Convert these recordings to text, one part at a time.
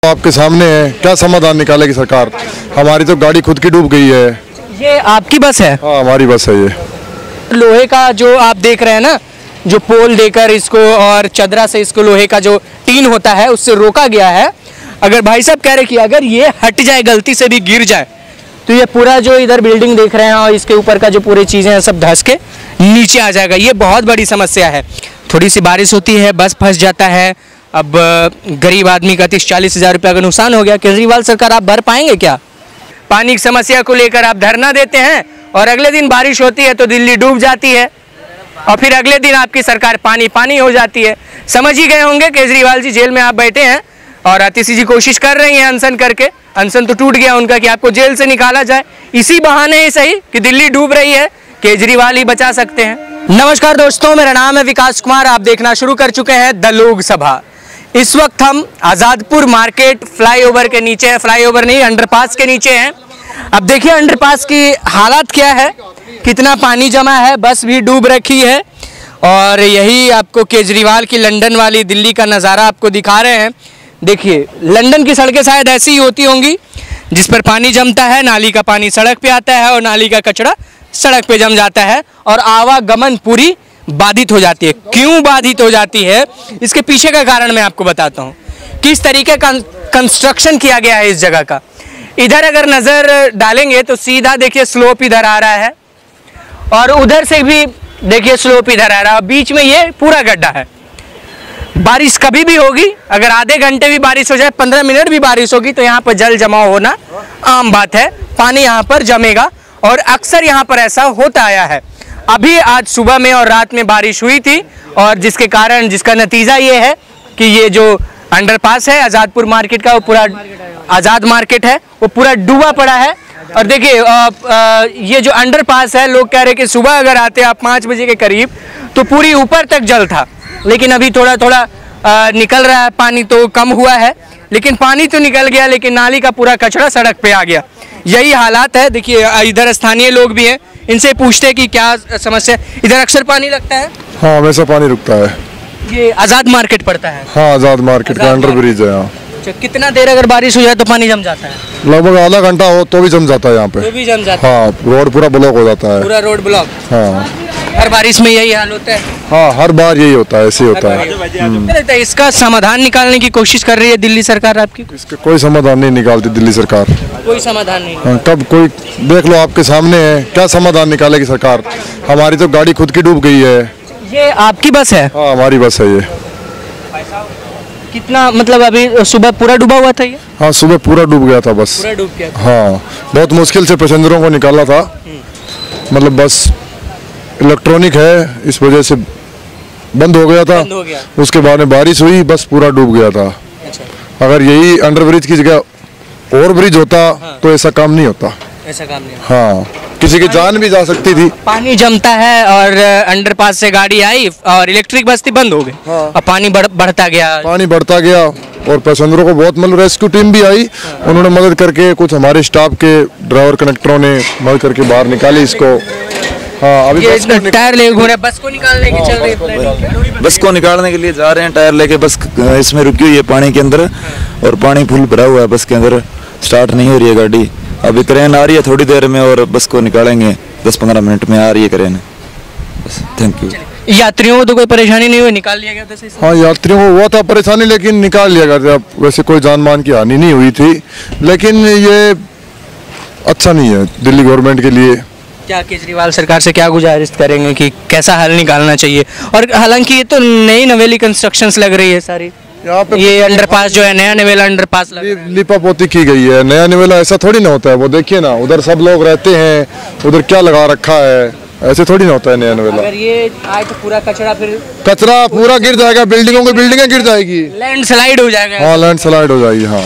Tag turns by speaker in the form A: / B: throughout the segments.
A: आपके सामने है, क्या समाधान निकालेगी सरकार? हमारी तो गाड़ी खुद की डूब गई है।
B: ये आपकी बस है?
A: हाँ हमारी बस है ये।
B: लोहे का जो आप देख रहे हैं ना, जो पोल देकर इसको और चदरा से इसको लोहे का जो टीन होता है उससे रोका गया है। अगर भाई साहब कह रहे कि अगर ये हट जाए, गलती से भी गिर जाए, तो ये पूरा जो इधर बिल्डिंग देख रहे हैं और इसके ऊपर का जो पूरी चीज़ें हैं सब धंस के नीचे आ जाएगा। ये बहुत बड़ी समस्या है। थोड़ी सी बारिश होती है, बस फंस जाता है। अब गरीब आदमी का 30-40 हज़ार रुपये का नुकसान हो गया। केजरीवाल सरकार आप भर पाएंगे क्या? पानी की समस्या को लेकर आप धरना देते हैं और अगले दिन बारिश होती है तो दिल्ली डूब जाती है और फिर अगले दिन आपकी सरकार पानी पानी हो जाती है। समझ ही गए होंगे केजरीवाल जी जेल में आप बैठे हैं और आतिशी जी कोशिश कर रही हैं अनशन करके। अनशन तो टूट गया उनका कि आपको जेल से निकाला जाए। इसी बहाने ही सही कि दिल्ली डूब रही है, केजरीवाल ही बचा सकते हैं। नमस्कार दोस्तों, मेरा नाम है विकास कुमार। आप देखना शुरू कर चुके हैं द लोक सभा। इस वक्त हम आज़ादपुर मार्केट फ्लाईओवर के नीचे है, फ्लाईओवर नहीं अंडरपास के नीचे हैं। अब देखिए अंडरपास की हालत क्या है, कितना पानी जमा है, बस भी डूब रखी है। और यही आपको केजरीवाल की लंदन वाली दिल्ली का नज़ारा आपको दिखा रहे हैं। देखिए लंदन की सड़कें शायद ऐसी ही होती होंगी जिस पर पानी जमता है, नाली का पानी सड़क पे आता है और नाली का कचरा सड़क पे जम जाता है और आवागमन पूरी बाधित हो जाती है। क्यों बाधित हो जाती है, इसके पीछे का कारण मैं आपको बताता हूँ। किस तरीके का कंस्ट्रक्शन किया गया है इस जगह का। इधर अगर नज़र डालेंगे तो सीधा देखिए स्लोप इधर आ रहा है और उधर से भी देखिए स्लोप इधर आ रहा है। बीच में ये पूरा गड्ढा है। बारिश कभी भी होगी, अगर आधे घंटे भी बारिश हो जाए, 15 मिनट भी बारिश होगी तो यहाँ पर जल जमाव होना आम बात है। पानी यहाँ पर जमेगा और अक्सर यहाँ पर ऐसा होता आया है। अभी आज सुबह में और रात में बारिश हुई थी और जिसका नतीजा ये है कि ये जो अंडरपास है आज़ादपुर मार्केट का, वो पूरा आज़ाद मार्केट है, वो पूरा डूबा पड़ा है। और देखिए ये जो अंडरपास है, लोग कह रहे कि सुबह अगर आते आप 5 बजे के करीब तो पूरी ऊपर तक जल था, लेकिन अभी थोड़ा थोड़ा निकल रहा है पानी, तो कम हुआ है। लेकिन पानी तो निकल गया, लेकिन नाली का पूरा कचरा सड़क पे आ गया। यही हालात है। देखिए इधर स्थानीय लोग भी हैं, इनसे पूछते हैं कि क्या समस्या। इधर अक्सर पानी लगता है?
A: हाँ हमेशा पानी रुकता है।
B: ये आज़ाद मार्केट पड़ता है?
A: हाँ आज़ाद मार्केट का अंडर ब्रिज है यहाँ।
B: कितना देर अगर बारिश हो जाए तो पानी जम जाता है?
A: लगभग आधा घंटा हो तो भी जम जाता है यहाँ पे।
B: तो भी जम जाता है?
A: हाँ रोड पूरा ब्लॉक हो जाता है।
B: पूरा रोड ब्लॉक?
A: हाँ
B: हर बारिश में यही हाल होता है?
A: हाँ हर बार यही होता है, ऐसे ही होता है।
B: इसका समाधान निकालने की कोशिश कर रही है दिल्ली सरकार आपकी?
A: इसका कोई समाधान नहीं निकालती दिल्ली सरकार।
B: कोई समाधान नहीं?
A: हाँ, कब कोई देख लो आपके सामने है, क्या समाधान निकालेगी सरकार? हमारी तो गाड़ी खुद की डूब गई है।
B: ये आपकी बस है?
A: हाँ हमारी बस है ये।
B: कितना मतलब अभी सुबह पूरा डूबा हुआ था ये?
A: हाँ सुबह पूरा डूब गया था बस।
B: पूरा डूब गया था?
A: हाँ बहुत मुश्किल से पैसेंजरों को निकाला था। मतलब बस इलेक्ट्रॉनिक है, इस वजह से बंद हो गया था।
B: बंद हो गया।
A: उसके बाद में बारिश हुई, बस पूरा डूब गया था। अच्छा। अगर यही अंडर ब्रिज की जगह और ब्रिज होता हाँ। तो ऐसा काम नहीं होता।
B: ऐसा काम नहीं?
A: हाँ किसी की जान भी जा सकती थी।
B: पानी जमता है और अंडरपास से गाड़ी आई और इलेक्ट्रिक बस्ती बंद हो गई। हाँ। और पानी बढ़ता गया।
A: पानी बढ़ता गया और पैसेंजरों को बहुत मतलब रेस्क्यू टीम भी आई। हाँ। उन्होंने मदद करके, कुछ हमारे स्टाफ के ड्राइवर कंडक्टरों ने मदद करके बाहर निकाली इसको। हाँ अभी
B: टायर ले घूम रहे, बस को निकालने की चल रही है।
C: बस को निकालने के लिए जा रहे हैं, टायर लेके बस इसमें रुकी हुई है पानी के अंदर और पानी फुल भरा हुआ है बस के अंदर। स्टार्ट नहीं हो रही है गाड़ी। अभी क्रेन आ रही है थोड़ी देर में और बस को निकालेंगे 10-15 मिनट में आ रही है क्रेन। बस थैंक यू।
B: यात्रियों को तो कोई परेशानी नहीं हुई? निकाल लिया गया था?
A: हाँ यात्रियों को हुआ था परेशानी, लेकिन निकाल लिया गया था। वैसे कोई जान मान की हानि नहीं हुई थी, लेकिन ये अच्छा नहीं है दिल्ली गवर्नमेंट के लिए।
B: क्या केजरीवाल सरकार से क्या गुजारिश करेंगे कि कैसा हल निकालना चाहिए? और हालांकि ये तो नई नवेली कंस्ट्रक्शंस लग रही है सारी यहाँ पे। ये अंडरपास जो है नया नवेला अंडरपास
A: लिपापोती की गई है। नया नवेला ऐसा थोड़ी ना होता है। वो देखिए ना उधर सब लोग रहते हैं, उधर क्या लगा रखा है, ऐसे थोड़ी ना होता है नया नवेला।
B: अगर ये आए तो पूरा
A: कचरा पूरा गिर जाएगा, बिल्डिंगों की बिल्डिंगें गिर जाएगी,
B: लैंडस्लाइड हो जाएगा।
A: हाँ लैंडस्लाइड हो जाएगी। हाँ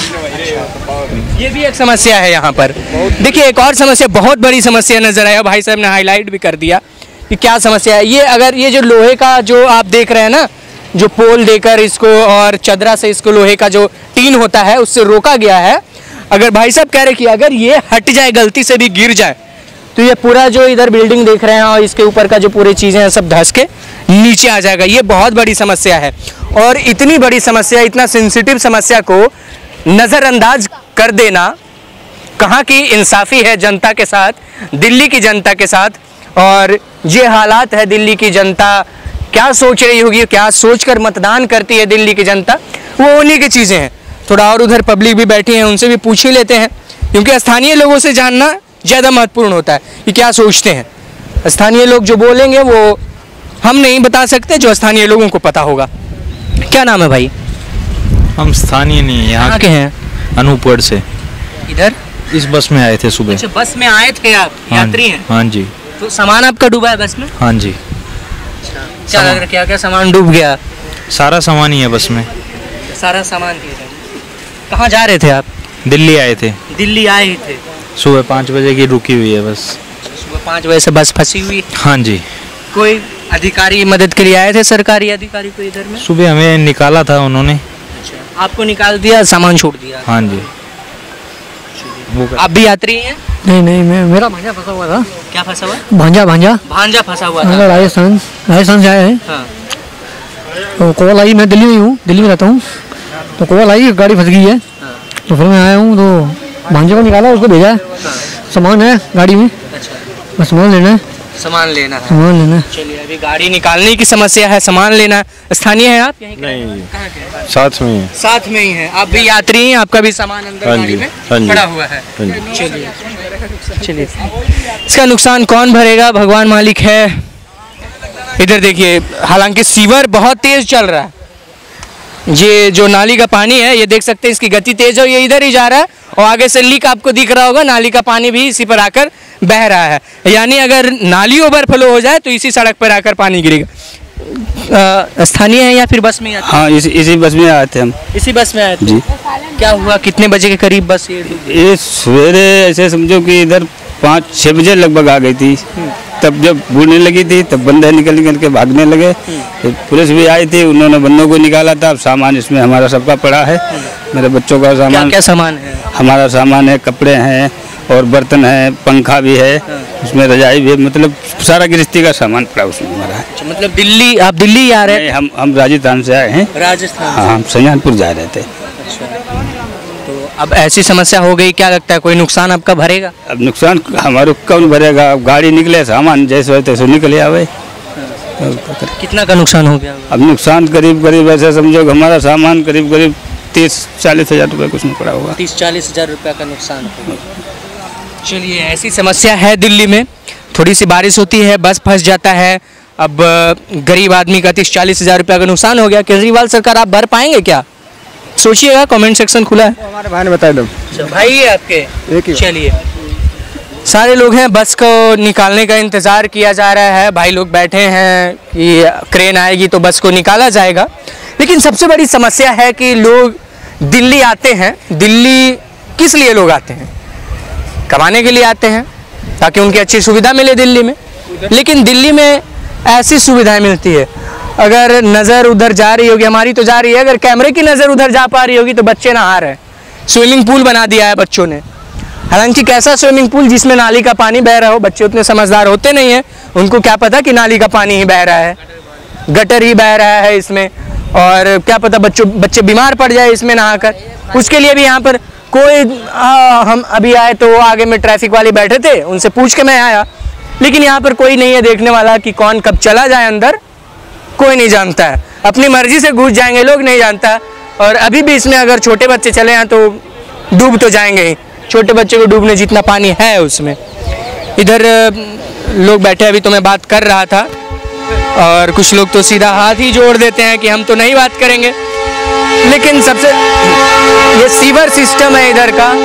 B: ये भी एक समस्या है यहाँ पर। देखिए एक और समस्या, बहुत बड़ी समस्या नजर आया, भाई साहब ने हाईलाइट भी कर दिया कि क्या समस्या है ये। अगर ये जो लोहे का जो आप देख रहे हैं ना, जो पोल देकर इसको और चदरा से इसको लोहे का जो टीन होता है उससे रोका गया है। अगर भाई साहब कह रहे कि अगर ये हट जाए, गलती से भी गिर जाए, तो ये पूरा जो इधर बिल्डिंग देख रहे हैं और इसके ऊपर का जो पूरी चीज़ें हैं सब धंस के नीचे आ जाएगा। ये बहुत बड़ी समस्या है और इतनी बड़ी समस्या, इतना सेंसिटिव समस्या को नज़रअंदाज कर देना। कहाँ की इंसाफी है जनता के साथ, दिल्ली की जनता के साथ, और ये हालात है दिल्ली की जनता क्या सोच रही होगी, क्या सोचकर मतदान करती है दिल्ली की जनता, वो उन्हीं की चीज़ें हैं। थोड़ा और उधर पब्लिक भी बैठी है, उनसे भी पूछ ही लेते हैं, क्योंकि स्थानीय लोगों से जानना ज़्यादा महत्वपूर्ण होता है कि क्या सोचते हैं। स्थानीय लोग जो बोलेंगे वो हम नहीं बता सकते, जो स्थानीय लोगों को पता होगा। क्या नाम है भाई?
D: हम स्थानीय नहीं है, यहाँ
B: कहाँ के हैं?
D: अनूपगढ़ से।
B: इधर
D: इस बस में आए थे सुबह।
B: अच्छा, बस में आए थे आप, यात्री हैं?
D: हाँ जी।
B: तो सामान आपका डूबा है बस में?
D: हाँ जी।
B: क्या लग रहा है, क्या क्या सामान डूब गया?
D: सारा सामान ही है बस में।
B: सारा सामान थी। कहाँ जा रहे थे आप?
D: दिल्ली आए थे।
B: दिल्ली आए ही थे।
D: सुबह 5 बजे की रुकी हुई है बस।
B: सुबह 5 बजे से बस फंसी हुई?
D: हाँ जी।
B: कोई अधिकारी मदद के लिए आए थे, सरकारी अधिकारी को इधर में?
D: सुबह हमें निकाला था उन्होंने।
B: अच्छा, आपको निकाल दिया, सामान छोड़ दिया?
D: हाँ जी।
B: आप भी यात्री हैं?
E: नहीं, मेरा भांजा फंसा हुआ था।
B: क्या फंसा हुआ?
E: भांजा
B: भांजा फंसा हुआ
E: मतलब
B: था।
E: राजस्थान से आए हैं।
B: हाँ।
E: तो कॉल आई, मैं दिल्ली में हूँ, दिल्ली में रहता हूँ, तो कॉल आई गाड़ी फंस गई है। तो फिर मैं आया हूँ, तो भांजे को निकाला, उसको भेजा है। सामान है गाड़ी में, बस सामान लेना है।
B: सामान लेना है?
E: सामान लेना है।
B: चलिए, अभी गाड़ी निकालने की समस्या है, सामान लेना है। स्थानीय है आप? यहीं के?
A: नहीं,
B: कहाँ के हैं?
A: साथ में ही है।
B: साथ में ही है। आप भी यात्री हैं, आपका भी सामान अंदर
A: हाँ
B: गाड़ी
A: जी,
B: में
A: हाँ जी।
B: पड़ा हुआ है?
A: हाँ जी।
B: चलिए, इसका नुकसान कौन भरेगा, भगवान मालिक है। इधर देखिए, हालांकि सीवर बहुत तेज चल रहा है। ये जो नाली का पानी है, ये देख सकते हैं, इसकी गति तेज है, ये इधर ही जा रहा है, और आगे से लीक आपको दिख रहा होगा, नाली का पानी भी इसी पर आकर बह रहा है। यानी अगर नाली ओवरफ्लो हो जाए तो इसी सड़क पर आकर पानी गिरेगा। स्थानीय है या फिर बस में?
F: हाँ, इसी बस में आए थे हम।
B: इसी बस में आए थे
F: जी।
B: क्या हुआ, कितने बजे के करीब बस
F: ये सवेरे ऐसे समझो कि इधर 5-6 बजे लगभग आ गई थी। तब जब बूढ़ने लगी थी तब बंदे निकल के भागने लगे। तो पुलिस भी आई थी, उन्होंने बंदों को निकाला था। अब सामान इसमें हमारा सबका पड़ा है, मेरे बच्चों का सामान।
B: क्या सामान है?
F: हमारा सामान है, कपड़े हैं और बर्तन है, पंखा भी है, उसमें रजाई भी है, मतलब सारा गृहस्थी का सामान पड़ा उसमें हमारा है।
B: मतलब दिल्ली, आप दिल्ली आ रहे हैं?
F: हम राजस्थान से आए हैं।
B: राजस्थान?
F: हाँ, हम सहारनपुर जा रहे थे।
B: तो अब ऐसी समस्या हो गई, क्या लगता है कोई नुकसान आपका भरेगा?
F: अब नुकसान हमारे कौन भरेगा? अब गाड़ी निकले, सामान जैसे तैसे निकले आवे।
B: कितना का नुकसान हो गया?
F: अब नुकसान करीब ऐसा समझो कि हमारा सामान करीब 30-40 हज़ार रुपये कुछ नहीं पड़ा होगा।
B: 30-40 हज़ार रुपये का नुकसान होगा। चलिए, ऐसी समस्या है दिल्ली में। थोड़ी सी बारिश होती है, बस फंस जाता है। अब गरीब आदमी का 30-40 हज़ार रुपये का नुकसान हो गया। केजरीवाल सरकार आप भर पाएंगे क्या? सोचिएगा, कमेंट सेक्शन खुला है।
E: हमारे भाई ने बताया दो।
B: भाई है आपके?
E: एक ही।
B: चलिए, सारे लोग हैं, बस को निकालने का इंतज़ार किया जा रहा है। भाई लोग बैठे हैं कि क्रेन आएगी तो बस को निकाला जाएगा। लेकिन सबसे बड़ी समस्या है कि लोग दिल्ली आते हैं। दिल्ली किस लिए लोग आते हैं? कमाने के लिए आते हैं, ताकि उनकी अच्छी सुविधा मिले दिल्ली में। लेकिन दिल्ली में ऐसी सुविधाएं मिलती है, अगर नज़र उधर जा रही होगी, हमारी तो जा रही है, अगर कैमरे की नज़र उधर जा पा रही होगी तो बच्चे नहा रहे हैं। स्विमिंग पूल बना दिया है बच्चों ने। हालांकि कैसा स्विमिंग पूल जिसमें नाली का पानी बह रहा हो। बच्चे उतने समझदार होते नहीं हैं, उनको क्या पता कि नाली का पानी ही बह रहा है, गटर ही बह रहा है इसमें, और क्या पता बच्चे बीमार पड़ जाए इसमें नहाकर। उसके लिए भी यहाँ पर कोई हम अभी आए तो आगे में ट्रैफिक वाले बैठे थे, उनसे पूछ के मैं आया, लेकिन यहाँ पर कोई नहीं है देखने वाला कि कौन कब चला जाए अंदर, कोई नहीं जानता है। अपनी मर्जी से घुस जाएंगे लोग, नहीं जानता। और अभी भी इसमें अगर छोटे बच्चे चले हैं तो डूब तो जाएंगे ही। छोटे बच्चे को डूबने जितना पानी है उसमें। इधर लोग बैठे, अभी तो मैं बात कर रहा था, और कुछ लोग तो सीधा हाथ ही जोड़ देते हैं कि हम तो नहीं बात करेंगे। लेकिन सबसे ये सीवर सिस्टम है इधर का,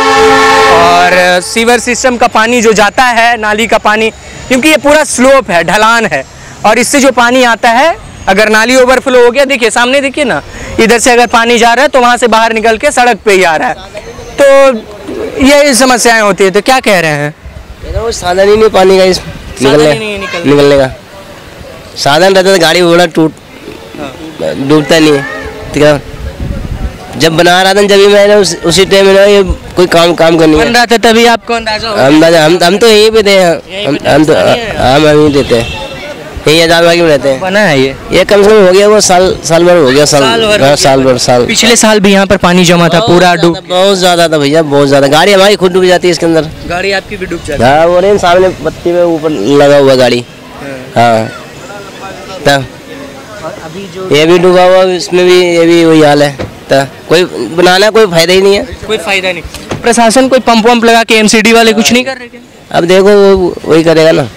B: और सीवर सिस्टम का पानी जो जाता है, नाली का पानी, क्योंकि ये पूरा स्लोप है, ढलान है, और इससे जो पानी आता है, अगर नाली ओवरफ्लो हो गया, देखिए सामने देखिए ना, इधर से अगर पानी जा रहा है तो वहाँ से बाहर निकल के सड़क पे ही आ रहा है। तो यही समस्याएं होती है। तो क्या कह रहे हैं?
G: वो साधन ही नहीं पानी का निकलने का साधन रहता है, गाड़ी घोड़ा डूबता नहीं है। ठीक है, जब बना रहा था जब मैंने उसी टाइम में ये कोई काम करनी
B: बन रहा था तभी आपको अंदाजा
G: हम तो यहीं पे थे। हम तो हम यहीं देते हैं। यही आजाद में रहते हैं।
B: बना है ये
G: कम से कम हो गया वो साल भर हो गया, साल।
B: पिछले साल भी यहाँ पर पानी जमा था, पूरा डूब,
G: बहुत ज्यादा था भैया, बहुत ज्यादा। गाड़ी हमारी खुद डूब जाती है इसके अंदर।
B: गाड़ी आपकी भी डूब जाती है?
G: हाँ, वो नहीं सामने बत्ती में ऊपर लगा हुआ गाड़ी। हाँ,
B: अभी जो
G: ये भी डूबा हुआ, इसमें भी ये भी वही हाल है। कोई बनाना कोई फायदा ही नहीं है,
B: कोई फायदा नहीं। प्रशासन कोई पंप वंप लगा के एमसीडी वाले कुछ नहीं कर रहे क्या?
G: अब देखो वो वही करेगा ना।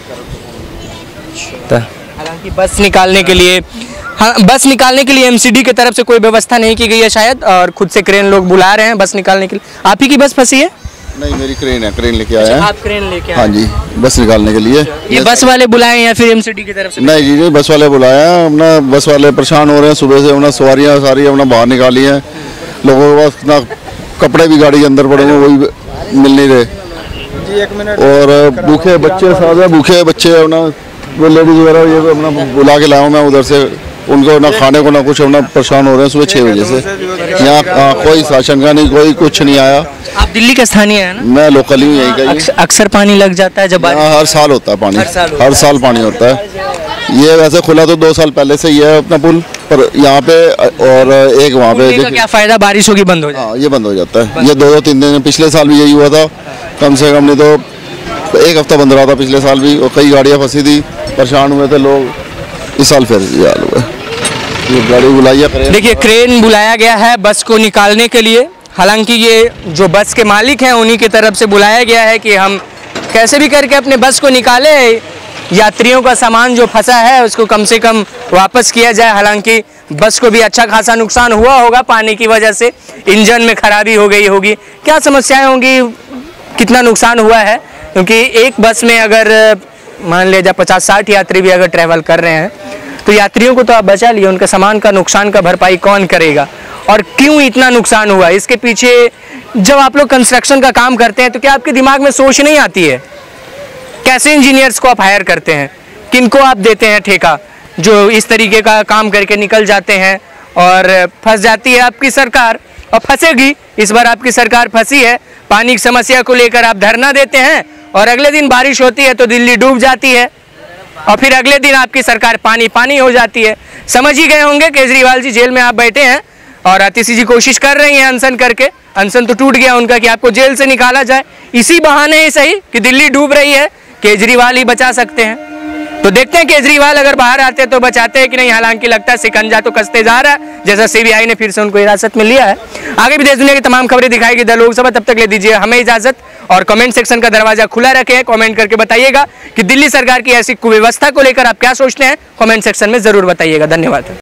B: हालांकि बस निकालने के लिए, हाँ, बस निकालने के लिए एमसीडी की तरफ से कोई व्यवस्था नहीं की गई है शायद, और खुद से क्रेन लोग बुला रहे हैं बस निकालने के लिए। आप ही की बस फंसी है?
A: नहीं, मेरी क्रेन है, क्रेन लेके आया है।
B: आप क्रेन लेके आए?
A: हाँ जी, बस निकालने के लिए।
B: ये बस वाले बुलाए या फिर एमसीडी की तरफ से?
A: नहीं जी, नहीं, बस वाले बुलाया है। अपना बस वाले परेशान हो रहे हैं, सुबह से अपना सवारियाँ सारी अपना बाहर निकाली हैं। लोगों के पास ना कपड़े भी गाड़ी के अंदर पड़े हैं, वही मिल नहीं रहे। और भूखे बच्चे, सारे भूखे बच्चे अपना, वो लेडीज वगैरह ये अपना बुला के लाया हूँ मैं उधर से। उनको ना खाने को ना कुछ, अपना परेशान हो रहे हैं सुबह 6 बजे से। यहाँ कोई शासन का नहीं, कोई कुछ नहीं आया।
B: आप दिल्ली का स्थानीय है ना?
A: मैं लोकल ही हूँ यहीं का।
B: अक्सर पानी लग जाता है जब
A: हर साल होता है पानी, हर साल पानी होता है। ये वैसे खुला तो 2 साल पहले से ही है अपना पुल, पर यहाँ पे और एक वहाँ पे।
B: क्या फायदा, बारिश होगी बंद हो जाए?
A: हाँ, ये बंद हो जाता है। ये 2-3 दिन, पिछले साल भी यही हुआ था। कम से कम नहीं तो 1 हफ्ता बंद रहा था पिछले साल भी, और कई गाड़ियाँ फंसी थी, परेशान हुए थे लोग। इस साल फिर ये हाल हुआ। ये गाड़ी बुलाई है,
B: देखिए क्रेन बुलाया गया है बस को निकालने के लिए। हालांकि ये जो बस के मालिक हैं उन्हीं की तरफ से बुलाया गया है कि हम कैसे भी करके अपने बस को निकाले, यात्रियों का सामान जो फंसा है उसको कम से कम वापस किया जाए। हालांकि बस को भी अच्छा खासा नुकसान हुआ होगा पानी की वजह से, इंजन में खराबी हो गई होगी, क्या समस्याएं होंगी, कितना नुकसान हुआ है। क्योंकि एक बस में अगर मान लिया जाए 50-60 यात्री भी अगर ट्रैवल कर रहे हैं तो यात्रियों को तो आप बचा लिए, उनके सामान का नुकसान का भरपाई कौन करेगा और क्यों इतना नुकसान हुआ? इसके पीछे जब आप लोग कंस्ट्रक्शन का काम करते हैं तो क्या आपके दिमाग में सोच नहीं आती है? कैसे इंजीनियर्स को आप हायर करते हैं, किनको आप देते हैं ठेका, जो इस तरीके का काम करके निकल जाते हैं और फंस जाती है आपकी सरकार, और फंसेगी। इस बार आपकी सरकार फंसी है, पानी की समस्या को लेकर आप धरना देते हैं और अगले दिन बारिश होती है तो दिल्ली डूब जाती है, और फिर अगले दिन आपकी सरकार पानी पानी हो जाती है। समझ ही गए होंगे केजरीवाल जी जेल में आप बैठे हैं और आतिशी जी कोशिश कर रही हैं अनशन करके, अनशन तो टूट गया उनका कि आपको जेल से निकाला जाए। इसी बहाने ही सही कि दिल्ली डूब रही है, केजरीवाल ही बचा सकते हैं। तो देखते हैं केजरीवाल अगर बाहर आते तो बचाते हैं कि नहीं। हालांकि लगता है शिकंजा तो कसते जा रहा है, जैसा सीबीआई ने फिर से उनको हिरासत में लिया है। आगे भी देश दुनिया की तमाम खबरें दिखाएगी द लोकसभा। तब तक ले दीजिए हमें इजाजत और कमेंट सेक्शन का दरवाजा खुला रखें। कमेंट करके बताइएगा कि दिल्ली सरकार की ऐसी कुव्यवस्था को लेकर आप क्या सोचते हैं, कमेंट सेक्शन में जरूर बताइएगा। धन्यवाद।